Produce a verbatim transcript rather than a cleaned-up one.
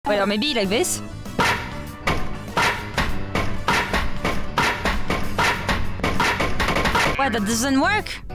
Wait, or maybe like this? What, that doesn't work?